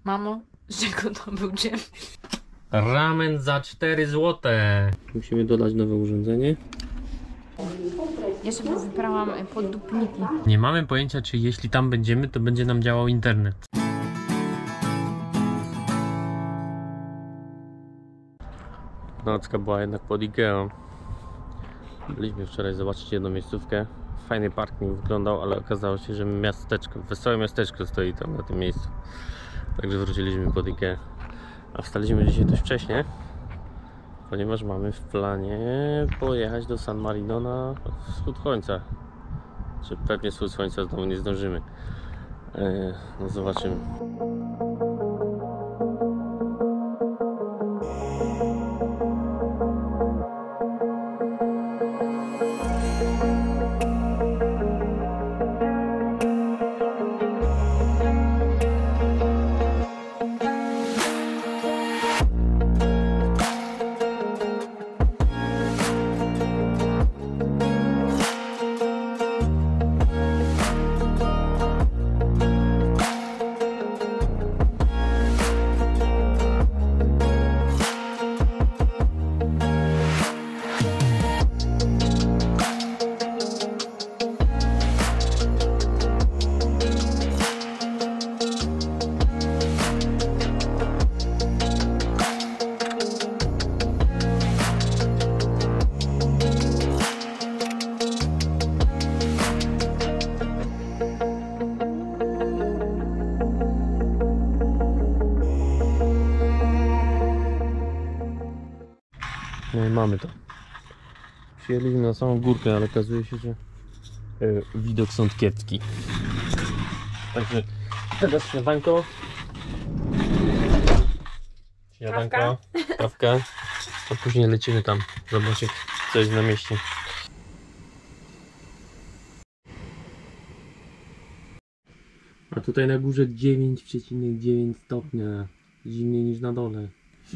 Mamo, z czego to był dżem? Ramen za 4 zł. Musimy dodać nowe urządzenie. Ja sobie wybrałam poddupniki. Nie mamy pojęcia, czy jeśli tam będziemy, to będzie nam działał internet. Nocka była jednak pod Ikeą. Byliśmy wczoraj zobaczyć jedną miejscówkę. Fajny parking wyglądał, ale okazało się, że miasteczko, wesołe miasteczko stoi tam na tym miejscu. Także wróciliśmy pod Ikeę. A wstaliśmy dzisiaj dość wcześnie, ponieważ mamy w planie pojechać do San Marino na wschód słońca. Czy pewnie wschód słońca znowu nie zdążymy. No zobaczymy. No i mamy to. Przyjechaliśmy na samą górkę, ale okazuje się, że widok stąd kiepski. Także teraz śniadanko. Śniadanko, kawka. A później lecimy tam zobaczyć, co jest na mieście. A tutaj na górze 9,9 stopnia. Zimniej niż na dole.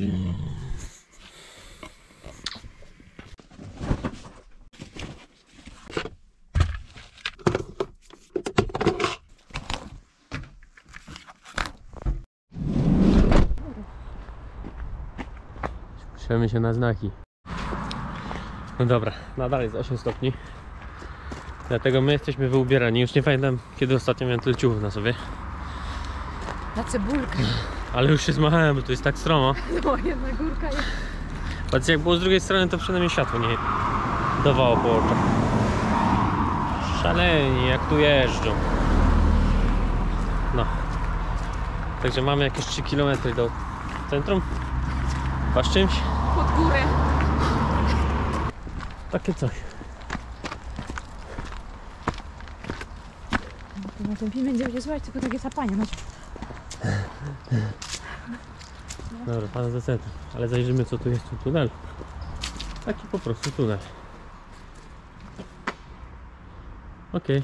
Patrzymy się na znaki. No dobra, nadal jest 8 stopni. Dlatego my jesteśmy wyubierani. Już nie pamiętam, kiedy ostatnio miałem tyle ciuchów na sobie. Na cebulkę. Ale już się zmachałem, bo to jest tak stromo. No, jedna górka jest. Patrz, jak było z drugiej strony, to przynajmniej światło nie dawało po oczach. Szaleni, jak tu jeżdżą. No. Także mamy jakieś 3 km do centrum. Chyba z czymś. Pod górę. Takie coś. Na tym filmie nie będzie słuchać, tylko takie sapanie macie. Dobra, pana za centrum. Ale zajrzymy, co tu jest w tunelu. Taki po prostu tunel. Okej.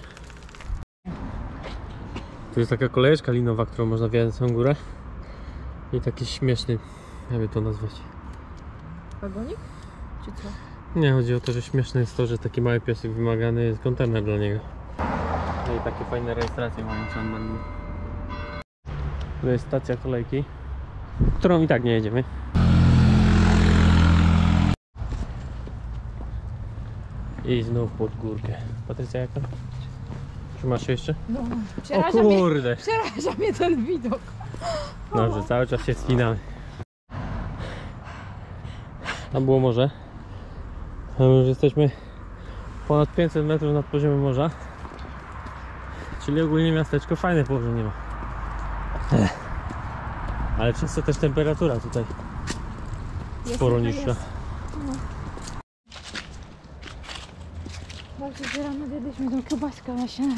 Tu jest taka kolejeczka linowa, którą można wjechać na samą górę. I taki śmieszny, jakby to nazwać. Wagonik? Czy co? Nie, chodzi o to, że śmieszne jest to, że taki mały piesek wymagany jest kontener dla niego. No i takie fajne rejestracje mają San Marino. To jest stacja kolejki, którą i tak nie jedziemy. I znów pod górkę. Patrycja, jaka? Trzymasz się jeszcze? No, O kurde! Przeraża mnie ten widok. Dobrze, cały czas się wspinamy. Tam było morze. A my już jesteśmy ponad 500 metrów nad poziomem morza. Czyli ogólnie miasteczko fajne położenie ma. Ale często też temperatura tutaj sporo niższa. Bardzo, że rano zjedliśmy tą kiełbaskę na śniadanie.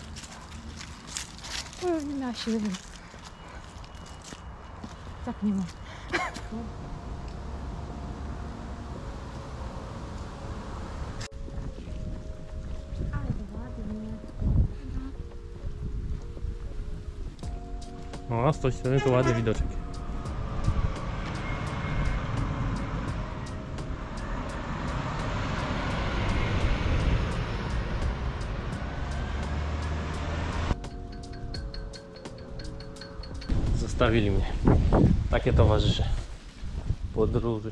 Nie miała siły. Tak nie ma. O, z tej strony to ładny widoczek. zostawili mnie. Takie towarzysze podróży.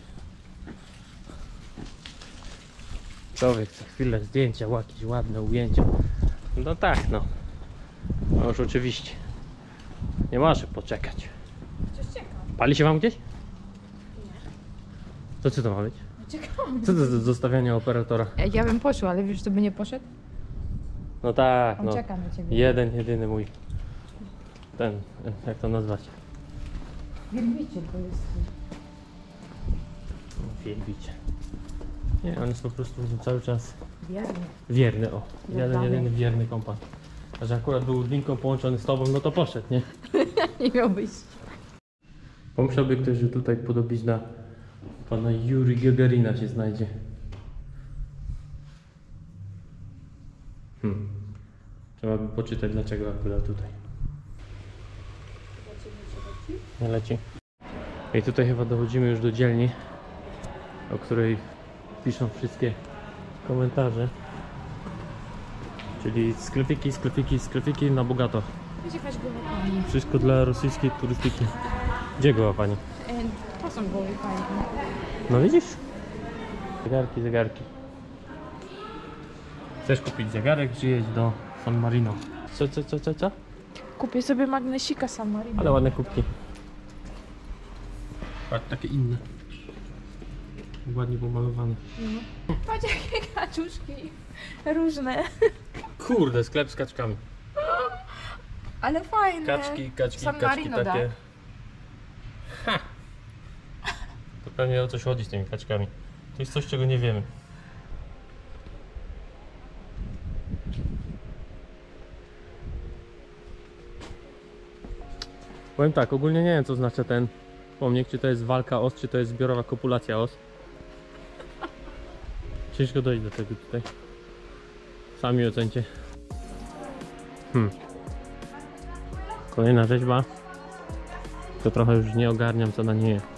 Człowiek co chwilę zdjęcia, jakieś ładne ujęcia. No tak, no. No już oczywiście. Nie może poczekać. Coś czekam. Pali się wam gdzieś? Nie. To co to ma być? Czekam. Co to za zostawianie operatora? Ja bym poszła, ale wiesz, to by nie poszedł? No tak, On no. czeka na ciebie. Jeden, jedyny mój. Ten, jak to nazwać? Wielbiciel to jest. Wielbicie. Nie, on jest po prostu cały czas Wierny. wierny, o. Jeden, Oddany. jedyny wierny kompan. A że akurat był linką połączony z tobą, no to poszedł, nie? Nie miał wyjść. Pomyślałby ktoś, że tutaj podobizna pana Juri Gagarina się znajdzie. Trzeba by poczytać, dlaczego akurat tutaj. Nie leci. I tutaj chyba dochodzimy już do dzielni, o której piszą wszystkie komentarze. Czyli sklepiki, sklepiki, sklepiki na bogato. Będzie jakaś głowa pani. Wszystko dla rosyjskiej turystyki. Gdzie goła pani? To są głowy pani. No widzisz? Zegarki, zegarki. Chcesz kupić zegarek, czy jedź do San Marino? Co? Kupię sobie magnesika San Marino. Ale ładne kubki. Patrz, takie inne. Ładnie pomalowane. Patrz jakie kaczuszki. Różne. Kurde, sklep z kaczkami. Ale fajne. Kaczki, San kaczki Marino, takie. Ha! To pewnie o coś chodzi z tymi kaczkami. To jest coś, czego nie wiemy. Powiem tak, ogólnie nie wiem, co znaczy ten pomnik, czy to jest walka os, czy to jest zbiorowa kopulacja os. Ciężko dojść do tego tutaj. Sami ocencie. Kolejna rzeźba. To trochę już nie ogarniam, co na niej jest.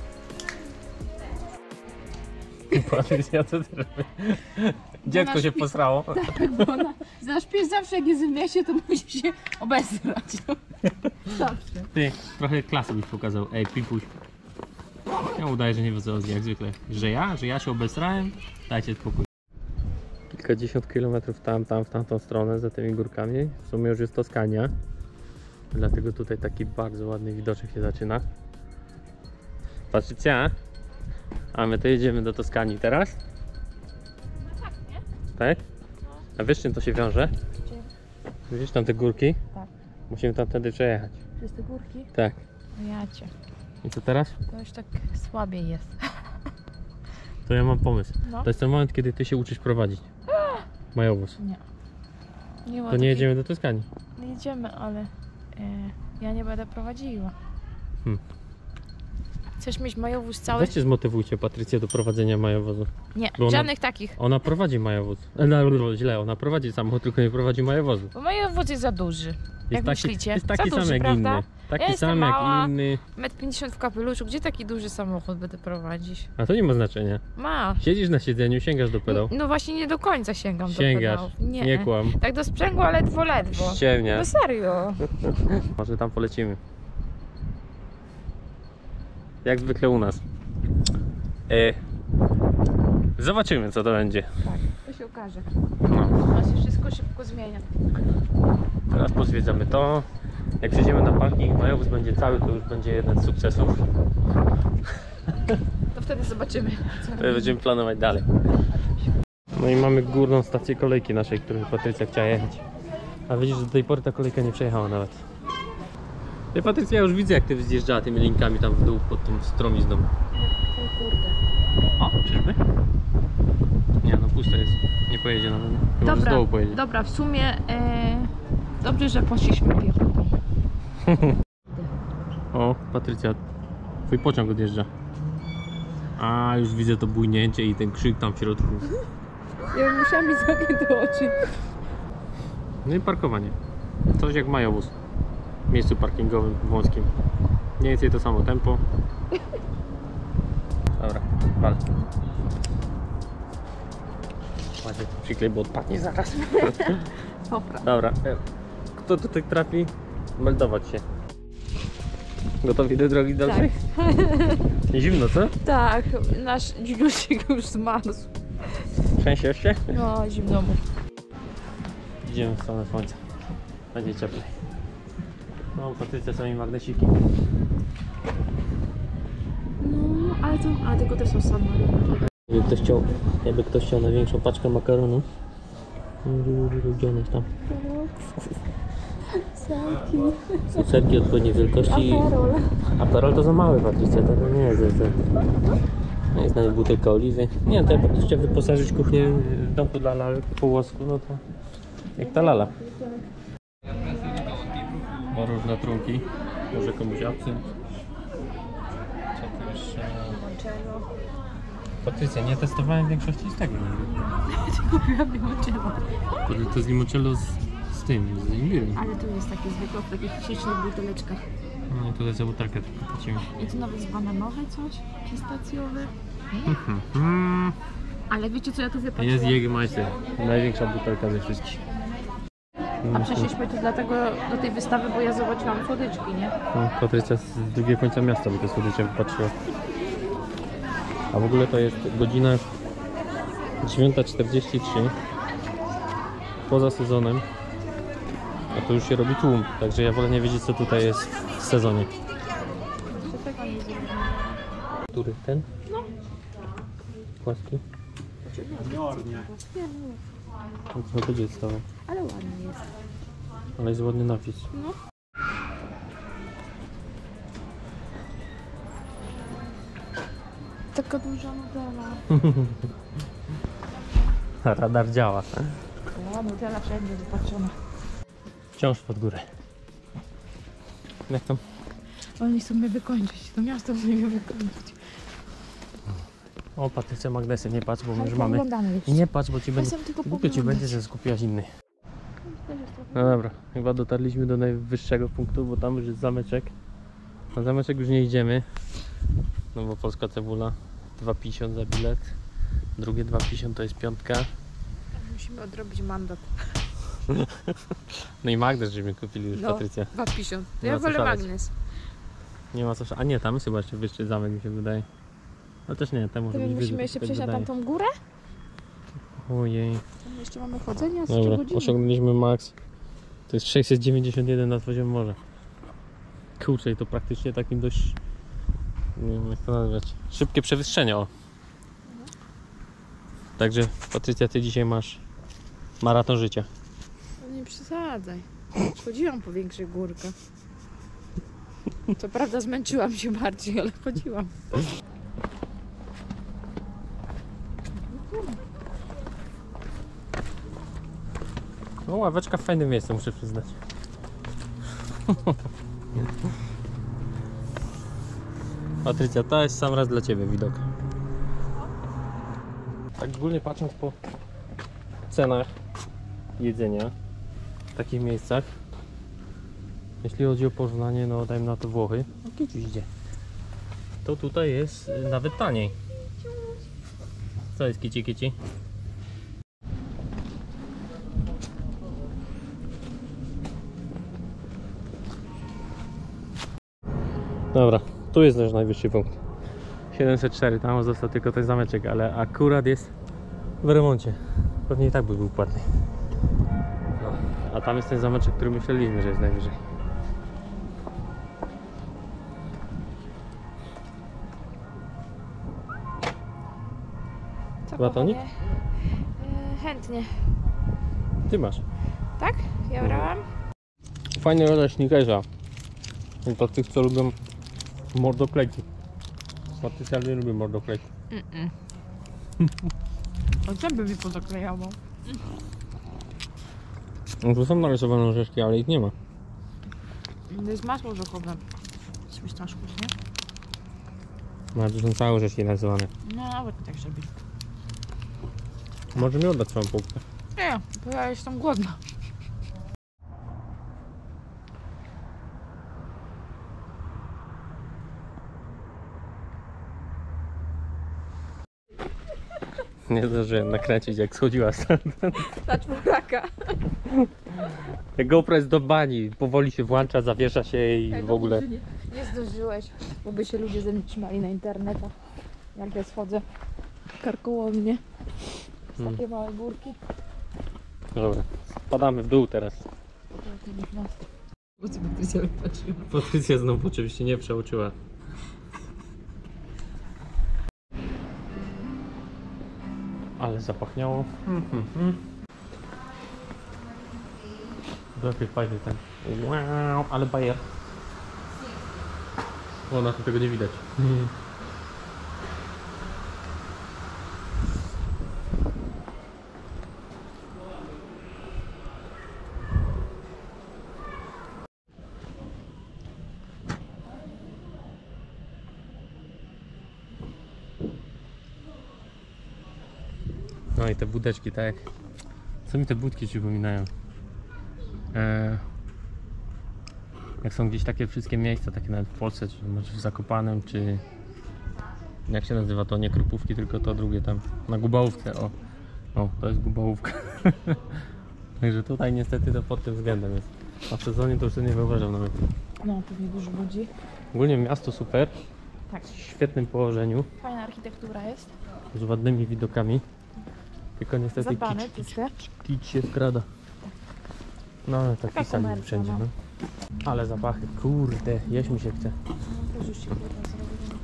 Patrycja, co ty robisz? Dziecko się posrało. Bo znasz pies zawsze jak jest w mieście, to musi się obezrać. No. Zawsze. Ty, trochę klasy byś pokazał. Ej, Pipuś. Ja udaję, że nie wiedzę jak zwykle. Że ja się obesrałem? Dajcie spokój. Kilkadziesiąt kilometrów tam, w tamtą stronę, za tymi górkami. W sumie już jest Toskania. Dlatego tutaj taki bardzo ładny widoczek się zaczyna. Patrycja, a my to jedziemy do Toskanii teraz? Tak, nie? Tak? A wiesz, czym to się wiąże? Gdzie? Widzisz tam te górki? Tak. Musimy tamtędy przejechać. Przez te górki? Tak. No ja cię. I co teraz? To już tak słabiej jest. To ja mam pomysł. No. To jest ten moment, kiedy ty się uczysz prowadzić. Majowóz. Nie. Nie ma To nie takiej- jedziemy do Toskanii. Nie jedziemy, ale ja nie będę prowadziła. Chcesz mieć majowóz cały? Weźcie zmotywujcie Patrycję do prowadzenia majowozu. Nie, Bo ona- żadnych takich. Ona prowadzi majowóz. Źle, ona prowadzi samochód, tylko nie prowadzi majowozu. Bo majowóz jest za duży. Jak myślicie? jest Za taki duży, sam jak prawda? inny. Taki Ja jestem sam mała. jak inny. 1,50 m w kapeluszu. Gdzie taki duży samochód będę prowadzić? A to nie ma znaczenia. Ma. Siedzisz na siedzeniu, sięgasz do pedał. No właśnie nie do końca sięgam do Sięgasz. pedałów. Nie. Nie kłam. Tak do sprzęgła ledwo. No Ściemniasz. serio. Może tam polecimy. Jak zwykle u nas. Zobaczymy, co to będzie. Tak, to się okaże. No. A się wszystko szybko zmienia. Teraz pozwiedzamy to. Jak przejdziemy na parking, majowóz będzie cały, to już będzie jeden z sukcesów. To wtedy zobaczymy. Co To będziemy planować dalej. No i mamy górną stację kolejki naszej, której Patrycja chciała jechać. A widzisz, że do tej pory ta kolejka nie przejechała nawet. Ty, Patrycja, ja już widzę, jak ty zjeżdżała tymi linkami tam w dół pod tą stromizną. O kurde. O, czyżby? Nie, no pusto jest. Nie pojedzie nawet. Chyba, że z dołu pojedzie. Dobra, w sumie dobrze, że poszliśmy piechotą. O, Patrycja, twój pociąg odjeżdża. A, już widzę to bujnięcie i ten krzyk tam w środku. Ja musiałam mieć zamknięte oczy. No i parkowanie. Coś jak majowóz. W miejscu parkingowym, wąskim. Mniej więcej to samo tempo. Dobra, pal. Ładnie przyklej, bo odpadnie zaraz. Dobra. Dobra, kto tutaj trafi? Meldować się. Gotowi do drogi dalszej? Nie zimno, co? Tak, nasz dzidziusiek już zmarzł. Trzęsiesz się? No, zimno mu. Idziemy w stronę słońca. Będzie cieplej. No, Patrycja sami magnesiki. No, ale tylko te są same. Jakby ktoś chciał największą paczkę makaronu. Gdzie one tam? Są serki odpowiedniej wielkości. Aperol to za mały, Patrycja, to nie jest. To jest nawet butelka oliwy. Nie, to ja po prostu chciałem wyposażyć kuchnię w domku dla Lali po łosku, no to jak ta Lala. O, różne trunki. Może komuś absynt. Co tu jeszcze? Patrycja, nie testowałem większości z tego. Kupiłam limoncello. To jest limoncello z tym, z imbirem. Ale tu jest takie zwykłe w takich ślicznych buteleczkach. No tutaj za butelkę tylko płacimy. I tu nawet jest bananowe coś, pistacjowe. Ale wiecie co ja tu wypatrzyłam? Jest Jägermeister, największa butelka ze wszystkich. A przyszliśmy tu dlatego do tej wystawy, bo ja zobaczyłam słodyczki, nie? No, Patrycja z drugiego końca miasta by te słodycze wypatrzyła. A w ogóle to jest godzina 9:43. Poza sezonem. A to już się robi tłum, także ja wolę nie wiedzieć co tutaj jest w sezonie. Jeszcze tego nie zrobiłam. Który? Ten? No. Płaski? No to będzie stało. Ale ładny jest. Ale jest ładny napis. No. Taka duża nutella. Radar działa. O, nutella wszędzie wypatrzona. Wciąż pod górę. Jak tam? Oni chcą mnie wykończyć. To miasto chce mnie wykończyć. O, Patrycja, magnesy, nie patrz, bo my Ale już mamy. pooglądamy jeszcze. Nie patrz, bo ci będzie. Czasem tylko Głupio ci pooglądać. będzie, że skupiłaś inny. Też jest trochę- No dobra, chyba dotarliśmy do najwyższego punktu, bo tam już jest zameczek. Na zameczek już nie idziemy. No bo polska cebula 2,50 za bilet. Drugie 2,50 to jest piątka. Musimy odrobić mandat. No i magnes, żeśmy kupili już, No. Patrycja. 2,50. Nie Ja ma co wolę szaleć. magnes. Nie ma co. A nie, tam jest chyba jeszcze wyższy zamek, mi się wydaje. No też nie, tam może To my być wyżej. musimy jeszcze tak przejść na wydaje. tamtą górę? Ojej. Tam jeszcze mamy chodzenia z Dobra, 3 godziny. osiągnęliśmy max. To jest 691 nad poziomem morza. Kurczę, i to praktycznie takim dość, nie wiem jak to nazwać, szybkie przewyższenie, o. Także Patrycja, ty dzisiaj masz maraton życia. No nie przesadzaj. Chodziłam po większych górkach. Co prawda zmęczyłam się bardziej, ale chodziłam. No ławeczka w fajnym miejscu, muszę przyznać. Patrycja, to jest sam raz dla ciebie widok. Tak ogólnie patrząc po cenach jedzenia w takich miejscach, jeśli chodzi o porównanie, no dajmy na to Włochy, no kici idzie, to tutaj jest nawet taniej. Co jest kici kici? Dobra, tu jest nasz najwyższy punkt. 704, tam został tylko ten zameczek, ale akurat jest w remoncie. Pewnie i tak by był płatny. No, a tam jest ten zameczek, który myśleliśmy, że jest najwyżej. Co, Batonik? kochanie? Chętnie. Ty masz. Tak? Ja brałam? Fajny rodzaj Snickersa. I to tych, co lubią mordoklejki. Patrycja nie lubi mordoklejki. O zęby mi pozaklejało. No tu są narysowane orzeszki, ale ich nie ma. To jest masło orzechowe. Z fistaszków, nie? No tu są całe orzeszki narysowane. No nawet tak zrobić. Może mi oddać swoją półkę. Nie, bo ja jestem głodna. Nie zdążyłem nakręcić jak schodziła stąd. Ta czworaka. Jak GoPro jest do bani, powoli się włącza, zawiesza się i w ogóle Nie zdążyłeś, bo by się ludzie ze mnie trzymali na internetach. Jak ja schodzę karkołomnie z takie małe górki. Dobra, spadamy w dół teraz. Po co Patrycja wypatrzyła? Patrycja znowu oczywiście nie przeoczyła. Ale zapachniało. Jaki fajny ten. Wow, ale bajer. O, na tym tego nie widać. No i te budeczki, tak? Co mi te budki przypominają? Jak są gdzieś takie wszystkie miejsca, takie nawet w Polsce, czy może w Zakopanem, czy jak się nazywa to, nie Krupówki, tylko to drugie tam, na Gubałówce, o to jest Gubałówka. Także tutaj niestety to pod tym względem jest. A w sezonie to już nie wyobrażam nawet. No, pewnie dużo ludzi. Ogólnie miasto super, Tak. w świetnym położeniu, Fajna architektura jest. z ładnymi widokami. Tylko niestety Zadbane, czyste. kicz się wkrada. No ale tak Taka pisali komercja, wszędzie, no. no. Ale zapachy, kurde, jeść mi się chce. Też już się kurwa zrobiło.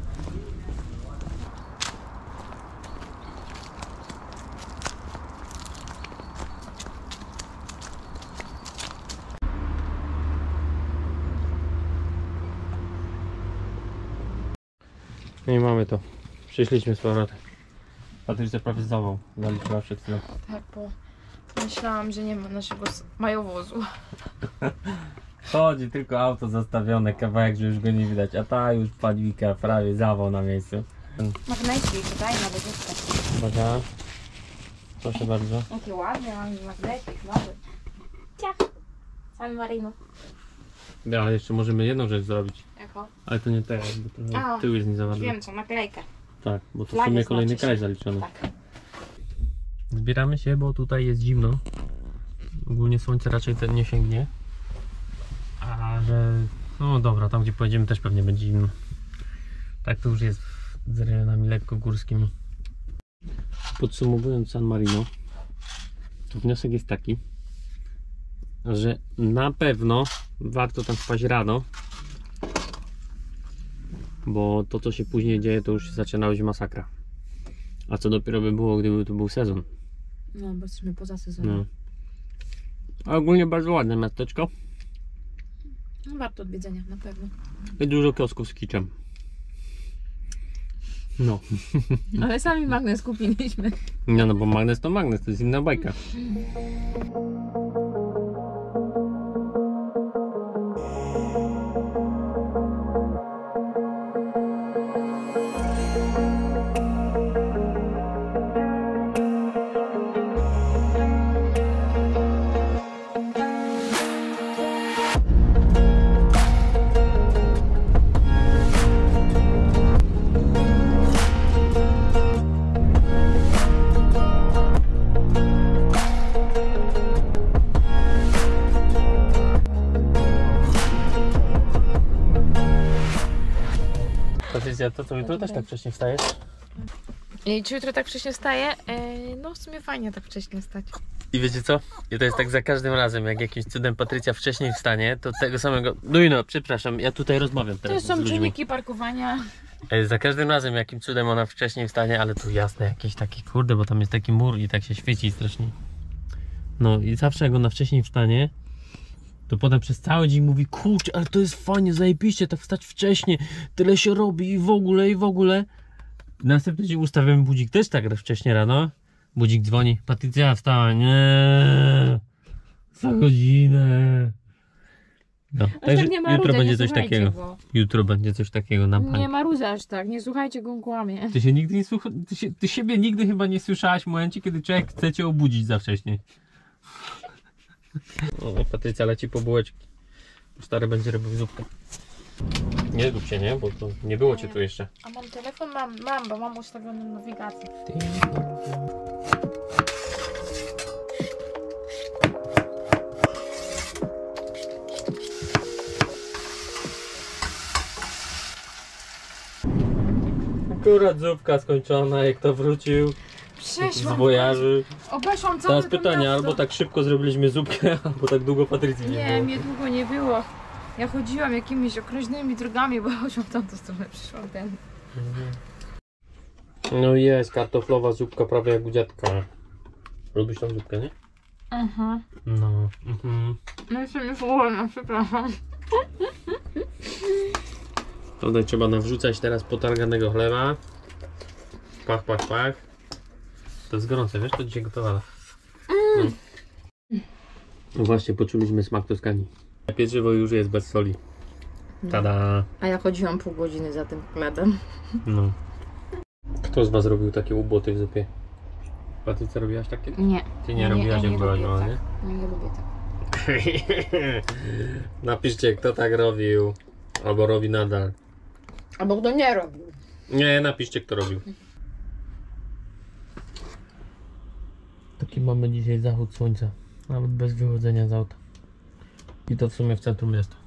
No i mamy to. Przyszliśmy z powrotem. Patrycja prawie zawał. Zaliczyła przed chwilą. Tak, bo myślałam, że nie ma naszego majowozu. Chodzi tylko auto zastawione, kawałek, że już go nie widać. A ta już padwika, prawie zawał na miejscu. Magnesik, daj nawet jeszcze. Uwaga. Proszę bardzo. Jakie ładne, mam magnesik nowy. Ciach. San Marino. Ja, ale jeszcze możemy jedną rzecz zrobić. Jako? Ale to nie teraz, bo trochę A, tył jest nie za bardzo. Wiem co, naklejkę. Tak, bo to w Flagę sumie kolejny znaczy się. kraj zaliczony. Tak. Zbieramy się, bo tutaj jest zimno. Ogólnie słońce raczej nie sięgnie. Ale no dobra, tam gdzie pojedziemy też pewnie będzie zimno. Tak to już jest z rejonami lekko górskimi. Podsumowując San Marino, to wniosek jest taki, że na pewno warto tam wpaść rano, bo to co się później dzieje to już zaczyna być masakra. A co dopiero by było, gdyby to był sezon. No, bo jesteśmy poza sezonem. No. A ogólnie bardzo ładne miasteczko. No, warto odwiedzenia, na pewno. I dużo kiosków z kiczem. No. Ale sami magnes kupiliśmy. Nie no, bo magnes, to jest inna bajka. Patrycja, to co jutro też tak wcześnie wstajesz? I czy jutro tak wcześnie wstaję? No w sumie fajnie tak wcześnie stać. I wiecie co? I to jest tak za każdym razem, jak jakimś cudem Patrycja wcześniej wstanie, to tego samego... No, przepraszam, ja tutaj rozmawiam To teraz z są ludźmi. czynniki parkowania. Za każdym razem, jakim cudem ona wcześniej wstanie, ale tu jasne, jakiś taki kurde, bo tam jest taki mur i tak się świeci strasznie. No i zawsze jak ona wcześniej wstanie, to potem przez cały dzień mówi, kurczę, ale to jest fajnie, zajebiście, tak wstać wcześnie, tyle się robi i w ogóle, i w ogóle. Następny dzień ustawiamy budzik też tak wcześnie rano. Budzik dzwoni, Patrycja wstała, nie, za godzinę. No, także tak nie ma jutro rudzia, będzie nie coś słuchajcie takiego. go. Jutro będzie coś takiego na bank. Nie ma ruza aż tak, nie słuchajcie go, on kłamie. Ty się nigdy nie słucha, ty siebie nigdy chyba nie słyszałaś w momencie, kiedy człowiek chce cię obudzić za wcześnie. O, Patrycja leci po bułeczki. Stary będzie robił zupkę. Nie zgub się, nie? Bo to nie było cię tu jeszcze. A mam telefon? Mam, bo mam ustawioną nawigację. Akurat zupka skończona, jak to wrócił z Przeszłam. wojaży. Obeszłam całe Teraz to pytanie, miasto. albo tak szybko zrobiliśmy zupkę, albo tak długo Patrycji nie Nie, było. mnie długo nie było. Ja chodziłam jakimiś określonymi drogami, bo chodziłam w tamtą stronę, przyszłam ten. No jest, kartoflowa zupka prawie jak u dziadka. Lubisz tą zupkę, nie? Aha. No. No jestem już głodna, przepraszam. Tutaj trzeba nawrzucać teraz potarganego chleba. Pach, pach, pach. To jest gorące, wiesz? To dzisiaj gotowane. No. No właśnie, poczuliśmy smak Toskanii. Pieczywo już jest bez soli. Tada! A ja chodziłam pół godziny za tym chlebem. No. Kto z was robił takie uboty w zupie? Patrycja, robiłaś takie? Nie. Ty nie robiłaś, jak byłaś lubię mała, tak. nie? Nie lubię tak. Napiszcie, kto tak robił. Albo robi nadal. Albo kto nie robił. Nie, napiszcie, kto robił. Taki mamy dzisiaj zachód słońca. Nawet bez wychodzenia z auta. I to w sumie w centrum miasta.